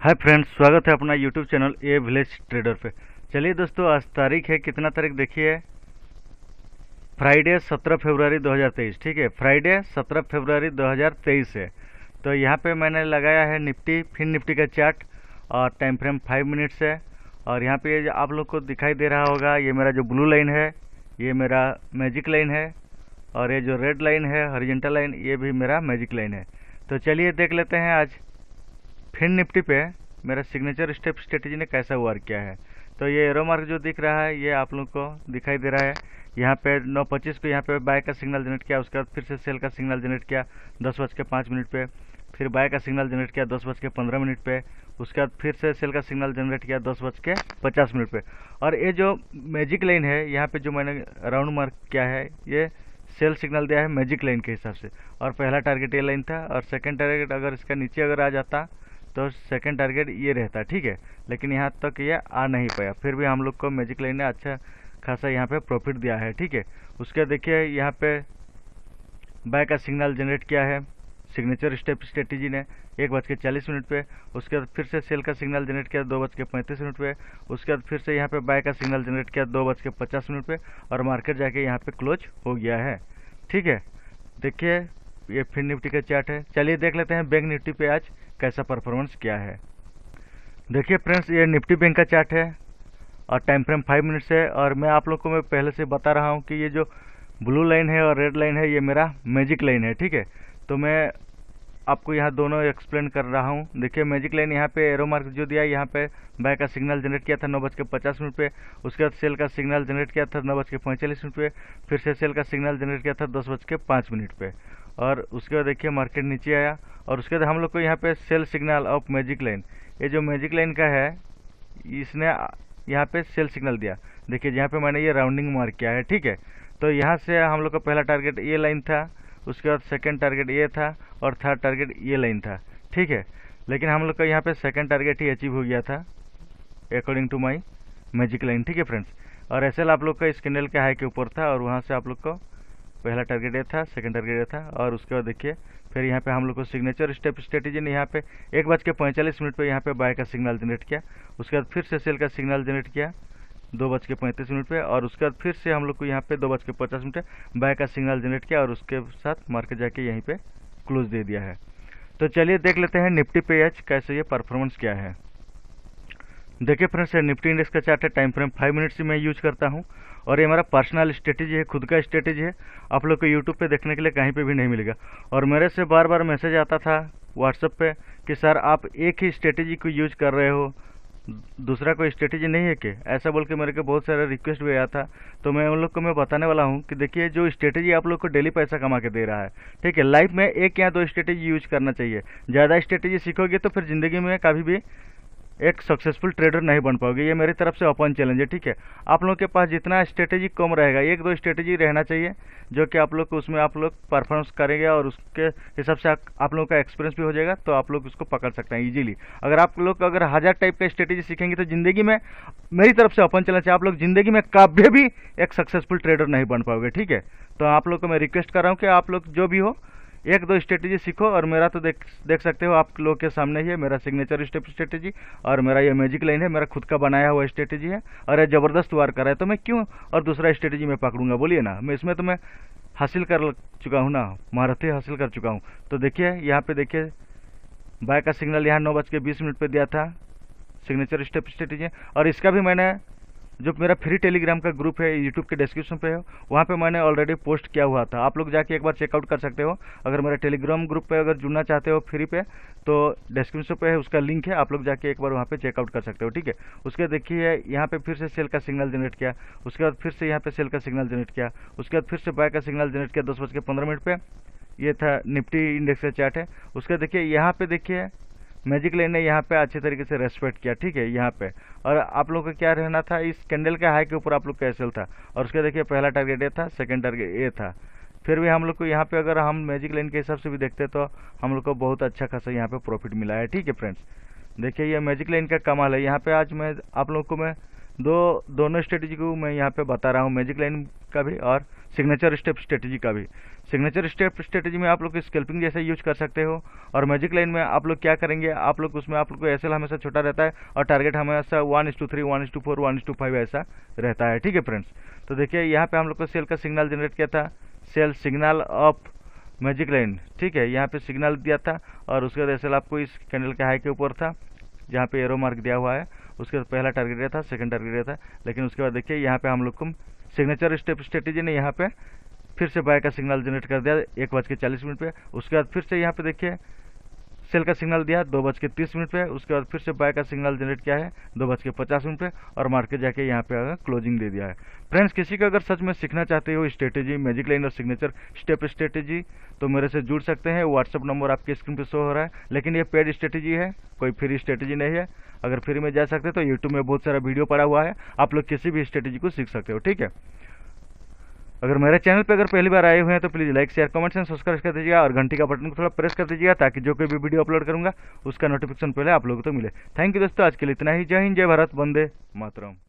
Hi friends, स्वागत है अपना YouTube channel a village trader पे। चलिए दोस्तों, आज तारीख है कितना तारीख देखिए, फ्राइडे 17 फरवरी 2023। ठीक है, फ्राइडे 17 फरवरी 2023 है। तो यहाँ पे मैंने लगाया है निफ्टी, फिर निफ्टी का चार्ट और टाइम फ्रेम 5 मिनट्स है। और यहाँ पे जो आप लोग को दिखाई दे रहा होगा, ये मेरा जो ब्लू लाइन है ये मेरा मैजिक लाइन है, और ये जो रेड लाइन है हॉरिजॉन्टल लाइन, ये भी मेरा मैजिक लाइन है। तो चलिए देख लेते हैं आज फिर निफ्टी पे मेरा सिग्नेचर स्टेप स्ट्रेटेजी ने कैसा वर्क किया है। तो ये एरो मार्क जो दिख रहा है ये आप लोग को दिखाई दे रहा है। यहाँ पे 9:25 को यहाँ पे बाय का सिग्नल जनरेट किया, उसके बाद फिर से सेल का सिग्नल जनरेट किया 10:05 पे, फिर बाय का सिग्नल जनरेट किया 10:15 पे, उसके बाद फिर से सेल का सिग्नल जनरेट किया 10:50 पे। और ये जो मैजिक लाइन है यहाँ पे जो मैंने राउंड मार्क किया है, ये सेल सिग्नल दिया है मैजिक लाइन के हिसाब से। और पहला टारगेट ये लाइन था, और सेकंड टारगेट अगर इसका नीचे अगर आ जाता तो सेकंड टारगेट ये रहता। ठीक है, लेकिन यहाँ तक ये आ नहीं पाया, फिर भी हम लोग को मैजिक लाइन ने अच्छा खासा यहाँ पे प्रॉफिट दिया है। ठीक है, उसके देखिए यहाँ पे बाय का सिग्नल जनरेट किया है सिग्नेचर स्टेप स्ट्रेटेजी ने 1:40 पे, उसके बाद फिर से सेल का सिग्नल जनरेट किया 2:35 पे, उसके बाद फिर से यहाँ पे बाय का सिग्नल जनरेट किया 2:50 पे, और मार्केट जाके यहाँ पे क्लोज हो गया है। ठीक है, देखिए ये फिर निफ्टी का चार्ट है। चलिए देख लेते हैं बैंक निफ्टी पे आज कैसा परफॉर्मेंस किया है। देखिए फ्रेंड्स, ये निफ्टी बैंक का चार्ट है और टाइम फ्रेम 5 मिनट्स है। और मैं आप लोग को मैं पहले से बता रहा हूँ कि ये जो ब्लू लाइन है और रेड लाइन है ये मेरा मैजिक लाइन है। ठीक है, तो मैं आपको यहाँ दोनों एक्सप्लेन कर रहा हूँ। देखिए मैजिक लाइन यहाँ पे एरो मार्क जो दिया है, यहाँ पे बाय का सिग्नल जनरेट किया था 9:50 पे, उसके बाद सेल का सिग्नल जनरेट किया था 9:45 पे, फिर से सेल का सिग्नल जनरेट किया था 10:05 पे, और उसके बाद देखिए मार्केट नीचे आया। और उसके बाद हम लोग को यहाँ पे sell signal of magic line, ये जो मैजिक लाइन का है इसने यहाँ पे सेल सिग्नल दिया। देखिए यहाँ पे मैंने ये राउंडिंग मार्क किया है। ठीक है, तो यहाँ से हम लोग का पहला टारगेट ये लाइन था, उसके बाद सेकंड टारगेट ये था, और थर्ड टारगेट ये लाइन था। ठीक है, लेकिन हम लोग का यहाँ पे सेकंड टारगेट ही अचीव हो गया था according to my magic line. ठीक है फ्रेंड्स, और एसएल आप लोग का इस कैंडल के हाई के ऊपर था, और वहाँ से आप लोग को पहला टारगेट ये था, सेकंड टारगेट ये था, और उसके बाद देखिए फिर यहाँ पे हम लोग को सिग्नेचर स्टेप स्ट्रेटेजी ने यहाँ पे 1:45 पे यहाँ पे बाय का सिग्नल जनरेट किया, उसके बाद फिर से सेल का सिग्नल जनरेट किया 2:35 पे, और उसके बाद फिर से हम लोग को यहाँ पे 2:50 बाय का सिग्नल जनरेट किया, और उसके साथ मार्केट जाके यहीं पे क्लोज दे दिया है। तो चलिए देख लेते हैं निफ्टी पे आज कैसे ये परफॉर्मेंस क्या है। देखिए फ्रेंड्स, निफ्टी इंडेक्स का चार्ट है, टाइम फ्रेम 5 मिनट से मैं यूज करता हूँ, और ये हमारा पर्सनल स्ट्रेटेजी है, खुद का स्ट्रेटेजी है। आप लोग को यूट्यूब पे देखने के लिए कहीं पे भी नहीं मिलेगा। और मेरे से बार बार मैसेज आता था व्हाट्सएप पे कि सर आप एक ही स्ट्रेटेजी को यूज कर रहे हो, दूसरा कोई स्ट्रेटेजी नहीं है कि, ऐसा बोल के मेरे को बहुत सारा रिक्वेस्ट भी आया था। तो मैं उन लोग को मैं बताने वाला हूँ कि देखिए जो स्ट्रेटेजी आप लोग को डेली पैसा कमा के दे रहा है, ठीक है, लाइफ में एक या दो स्ट्रेटेजी यूज करना चाहिए। ज़्यादा स्ट्रेटेजी सीखोगे तो फिर ज़िंदगी में कभी भी एक सक्सेसफुल ट्रेडर नहीं बन पाओगे। ये मेरी तरफ से ओपन चैलेंज है। ठीक है, आप लोग के पास जितना स्ट्रेटेजी कम रहेगा, एक दो स्ट्रेटेजी रहना चाहिए जो कि आप लोग को उसमें आप लोग परफॉर्मेंस करेंगे, और उसके हिसाब से आप लोगों का एक्सपीरियंस भी हो जाएगा, तो आप लोग उसको पकड़ सकते हैं इजीली। अगर आप लोग अगर 1000 टाइप का स्ट्रेटेजी सीखेंगे तो ज़िंदगी में, मेरी तरफ से ओपन चैलेंज है, आप लोग ज़िंदगी में कभी भी एक सक्सेसफुल ट्रेडर नहीं बन पाओगे। ठीक है, तो आप लोग को मैं रिक्वेस्ट कर रहा हूँ कि आप लोग जो भी हो एक दो स्ट्रेटेजी सीखो। और मेरा तो देख सकते हो आप लोग के सामने ही है मेरा सिग्नेचर स्टेप स्ट्रेटेजी, और मेरा ये मैजिक लाइन है, मेरा खुद का बनाया हुआ स्ट्रेटेजी है, और ये ज़बरदस्त वार कर रहा है। तो मैं क्यों और दूसरा स्ट्रेटेजी में पकड़ूंगा, बोलिए ना। मैं इसमें तो मैं हासिल कर चुका हूँ ना, महारतें हासिल कर चुका हूँ। तो देखिए यहाँ पे देखिए बाय का सिग्नल यहाँ 9:20 पे दिया था सिग्नेचर स्टेप स्ट्रेटेजी, और इसका भी मैंने जो मेरा फ्री टेलीग्राम का ग्रुप है यूट्यूब के डिस्क्रिप्शन पे है, वहाँ पे मैंने ऑलरेडी पोस्ट किया हुआ था। आप लोग जाके एक बार चेकआउट कर सकते हो। अगर मेरा टेलीग्राम ग्रुप पे अगर जुड़ना चाहते हो फ्री पे, तो डिस्क्रिप्शन पे है, उसका लिंक है, आप लोग जाके एक बार वहाँ पे चेकआउट कर सकते हो। ठीक है, उसके देखिए यहाँ पे फिर से सेल का सिग्नल जनरेट किया, उसके बाद फिर से यहाँ पे सेल का सिग्नल जनरेट किया, उसके बाद फिर से बाय का सिग्नल जनरेट किया 10:15 पे। ये था निफ्टी इंडेक्स का चार्ट है। उसके देखिए यहाँ पे देखिए मैजिक लाइन ने यहाँ पे अच्छे तरीके से रेस्पेक्ट किया। ठीक है, यहाँ पे, और आप लोग का क्या रहना था, इस कैंडल के हाई के ऊपर आप लोग का एसएल था, और उसके देखिए पहला टारगेट ये था, सेकंड टारगेट ये था। फिर भी हम लोग को यहाँ पे अगर हम मैजिक लाइन के हिसाब से भी देखते तो हम लोग को बहुत अच्छा खासा यहाँ पे प्रॉफिट मिला है। ठीक है फ्रेंड्स, देखिए ये मैजिक लाइन का कमाल है। यहाँ पे आज मैं आप लोग को मैं दोनों स्ट्रेटेजी को मैं यहाँ पे बता रहा हूँ, मैजिक लाइन का भी और सिग्नेचर स्टेप स्ट्रेटेजी का भी। सिग्नेचर स्टेप स्ट्रेटेजी में आप लोग स्कैल्पिंग जैसे यूज कर सकते हो, और मैजिक लाइन में आप लोग क्या करेंगे, आप लोग उसमें आप लोग को एसएल हमेशा छोटा रहता है और टारगेट हमेशा 1:3, 1:4, 1:5 ऐसा रहता है। ठीक है फ्रेंड्स, तो देखिए यहाँ पे हम लोग को सेल का सिग्नल जनरेट किया था, sell signal of magic line. ठीक है, यहाँ पे सिग्नल दिया था और उसके बाद एसएल आपको इस कैंडल के हाई के ऊपर था जहाँ पे एरो मार्क दिया हुआ है। उसके बाद पहला टारगेट दिया था, सेकंड टारगेट दिया था, लेकिन उसके बाद देखिए यहाँ पे हम लोग को सिग्नेचर स्टेप स्ट्रेटेजी ने यहाँ पे फिर से बाय का सिग्नल जनरेट कर दिया 1:40 पे। उसके बाद फिर से यहाँ पे देखिए सेल का सिग्नल दिया 2:30 पे। उसके बाद फिर से बाय का सिग्नल जनरेट किया है 2:50 पे, और मार्केट जाके यहाँ पे क्लोजिंग दे दिया है। फ्रेंड्स, किसी का अगर सच में सीखना चाहते हो स्ट्रेटेजी, मैजिक लाइन और सिग्नेचर स्टेप स्ट्रेटेजी, तो मेरे से जुड़ सकते हैं। व्हाट्सअप नंबर आपके स्क्रीन पे शो हो रहा है, लेकिन ये पेड स्ट्रेटेजी है, कोई फ्री स्ट्रेटेजी नहीं है। अगर फ्री में जा सकते तो यूट्यूब में बहुत सारा वीडियो पड़ा हुआ है, आप लोग किसी भी स्ट्रेटेजी को सीख सकते हो। ठीक है, अगर मेरे चैनल पे अगर पहली बार आए हुए हैं तो please like, share, comments and subscribe कर दीजिएगा, और घंटी का बटन को थोड़ा प्रेस कर दीजिएगा ताकि जो कोई भी वीडियो अपलोड करूंगा उसका नोटिफिकेशन पहले आप लोगों को तो मिले। थैंक यू दोस्तों, आज के लिए इतना ही। जय हिंद, जय भारत, वंदे मातरम।